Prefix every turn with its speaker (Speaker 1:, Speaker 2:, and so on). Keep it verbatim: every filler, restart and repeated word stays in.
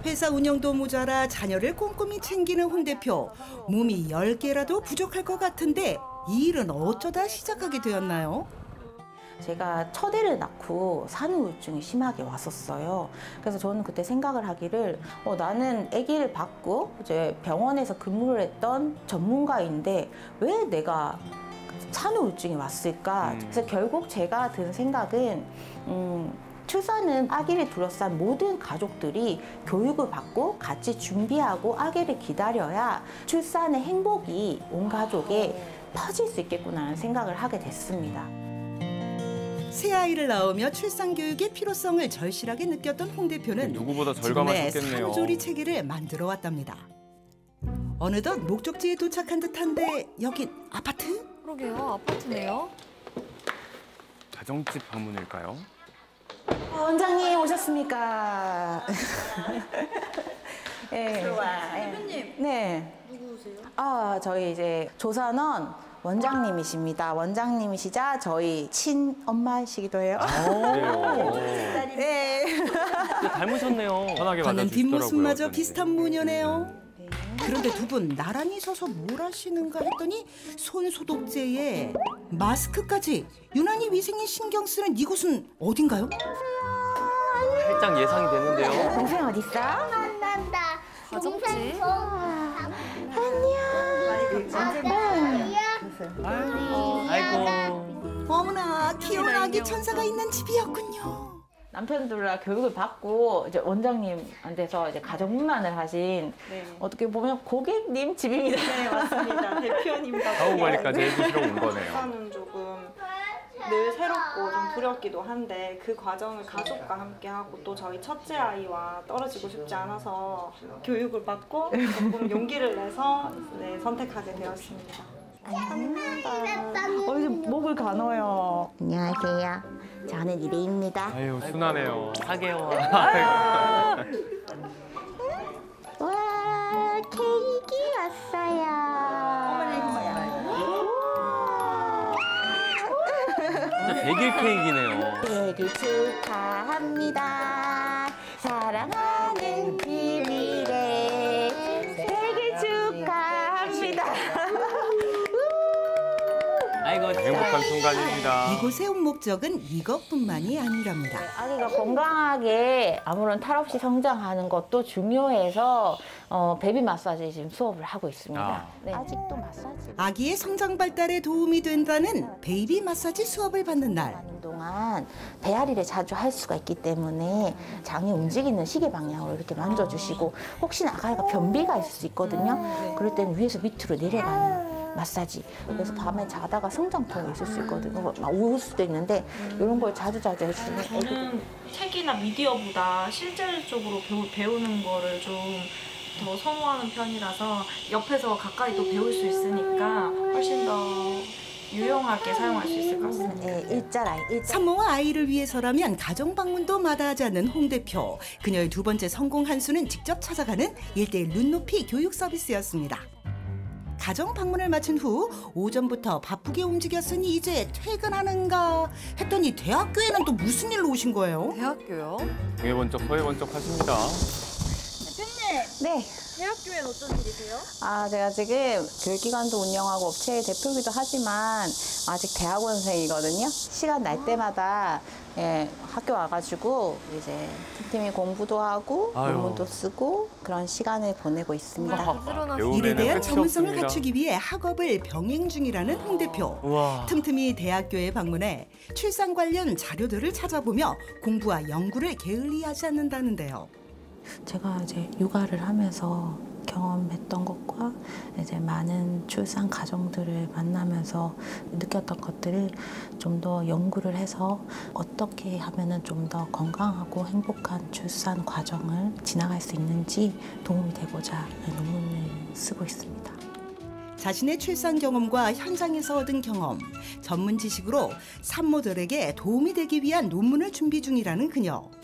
Speaker 1: 회사 운영도 모자라 자녀를 꼼꼼히 챙기는 홍 대표. 몸이 열 개라도 부족할 것 같은데 이 일은 어쩌다 시작하게 되었나요?
Speaker 2: 제가 첫 애를 낳고 산후우울증이 심하게 왔었어요. 그래서 저는 그때 생각을 하기를 어, 나는 아기를 받고 이제 병원에서 근무를 했던 전문가인데 왜 내가 산후우울증이 왔을까?
Speaker 3: 음.
Speaker 2: 그래서 결국 제가 든 생각은 음, 출산은 아기를 둘러싼 모든 가족들이 교육을 받고 같이 준비하고 아기를 기다려야 출산의 행복이 온 가족에 퍼질 수 있겠구나라는 생각을 하게 됐습니다.
Speaker 1: 새 아이를 낳으며 출산 교육의 필요성을 절실하게 느꼈던 홍 대표는
Speaker 3: 누구보다
Speaker 1: 지금의
Speaker 3: 절감하셨겠네요.
Speaker 1: 산후조리 체계를 만들어 왔답니다. 어느덧 목적지에 도착한 듯한데 여긴 아파트?
Speaker 4: 그러게요, 아파트네요.
Speaker 3: 가정집 방문일까요?
Speaker 2: 어, 원장님 오셨습니까? 네.
Speaker 5: 대표님
Speaker 2: 네.
Speaker 5: 누구세요?
Speaker 2: 아, 저희 이제 조선원 원장님이십니다. 원장님이시자 저희 친엄마이시기도 해요.
Speaker 3: 그래요.
Speaker 2: 네.
Speaker 3: 진짜 닮으셨네요. 편하게
Speaker 1: 걷는
Speaker 3: 맞아주시더라고요.
Speaker 1: 뒷모습마저
Speaker 3: 어쩐지.
Speaker 1: 비슷한 모녀네요. 그런데 두 분 나란히 서서 뭘 하시는가 했더니 손 소독제에 마스크까지 유난히 위생에 신경 쓰는 이곳은 어딘가요?
Speaker 3: 살짝 예상이 되는데요.
Speaker 2: 동생 어딨어?
Speaker 6: 만난다.
Speaker 4: 가정집.
Speaker 3: 아이고.
Speaker 1: 어머나 귀여운 아기 천사가 있는 집이었군요.
Speaker 2: 남편들과 교육을 받고 이제 원장님한테서 이제 가정분만을 하신
Speaker 5: 네.
Speaker 2: 어떻게 보면 고객님 집입니다.
Speaker 5: 네, 맞습니다. 대표님과
Speaker 3: 사후 관리까지 해주시러 온 거네요.
Speaker 5: 출산은 조금 늘 새롭고 좀 두렵기도 한데 그 과정을 가족과 함께 하고 또 저희 첫째 아이와 떨어지고 싶지 않아서 교육을 받고 조금 용기를 내서 네, 선택하게 되었습니다.
Speaker 2: 어, 이제 목을 가눠요. 안녕하세요. 저는 이래입니다.
Speaker 3: 아유, 순하네요. 사 개월.
Speaker 2: 와, 케이크 왔어요.
Speaker 3: 진짜 백일 케이크네요.
Speaker 2: 백일 축하합니다. 사랑하는 비밀에 백일 축하합니다.
Speaker 3: 아이고, 행복한 순간입니다.
Speaker 1: 이곳에 온 목적은 이것뿐만이 아니랍니다.
Speaker 2: 아기가 건강하게 아무런 탈 없이 성장하는 것도 중요해서 어, 베이비 마사지 지금 수업을 하고 있습니다.
Speaker 3: 아.
Speaker 2: 네. 아직도 마사지
Speaker 1: 아기의 성장 발달에 도움이 된다는 베이비 마사지 수업을 받는 날.
Speaker 2: 하는 동안 배앓이를 자주 할 수가 있기 때문에 장이 움직이는 시계 방향으로 이렇게 만져주시고 혹시나 아가가 변비가 있을 수 있거든요. 그럴 때는 위에서 밑으로 내려가는 마사지. 그래서 밤에 자다가 성장통이 있을 수 있거든요. 막 울 수도 있는데 이런 걸 자주 자주 해주시면 애기도
Speaker 7: 저는 책이나 미디어보다 실질적으로 배우, 배우는 거를 좀 더 선호하는 편이라서 옆에서 가까이 또 배울 수 있으니까 훨씬 더 유용하게 사용할 수 있을 것 같습니다.
Speaker 2: 네, 일자라인, 일자.
Speaker 1: 산모와 아이를 위해서라면 가정 방문도 마다하지 않는 홍 대표. 그녀의 두 번째 성공 한 수는 직접 찾아가는 일대일 눈높이 교육 서비스였습니다. 가정 방문을 마친 후 오전부터 바쁘게 움직였으니 이제 퇴근하는가 했더니 대학교에는 또 무슨 일로 오신 거예요?
Speaker 4: 대학교요?
Speaker 3: 동해 번쩍, 서해 번쩍 하십니다.
Speaker 2: 네.
Speaker 4: 대학교엔 어쩐 일이세요?
Speaker 2: 아, 제가 지금 교육기관도 운영하고 업체의 대표이기도 하지만 아직 대학원생이거든요. 시간 날 때마다 예, 학교 와가지고 이제 틈틈이 공부도 하고
Speaker 3: 아유.
Speaker 2: 논문도 쓰고 그런 시간을 보내고 있습니다.
Speaker 4: 부지런하시
Speaker 1: 일에 대한
Speaker 3: 끝이
Speaker 1: 전문성을
Speaker 3: 없습니다.
Speaker 1: 갖추기 위해 학업을 병행 중이라는 홍 대표.
Speaker 3: 우와.
Speaker 1: 틈틈이 대학교에 방문해 출산 관련 자료들을 찾아보며 공부와 연구를 게을리하지 않는다는데요.
Speaker 2: 제가 이제 육아를 하면서 경험했던 것과 이제 많은 출산 가정들을 만나면서 느꼈던 것들을 좀 더 연구를 해서 어떻게 하면은 좀 더 건강하고 행복한 출산 과정을 지나갈 수 있는지 도움이 되고자 논문을 쓰고 있습니다.
Speaker 1: 자신의 출산 경험과 현장에서 얻은 경험, 전문 지식으로 산모들에게 도움이 되기 위한 논문을 준비 중이라는 그녀.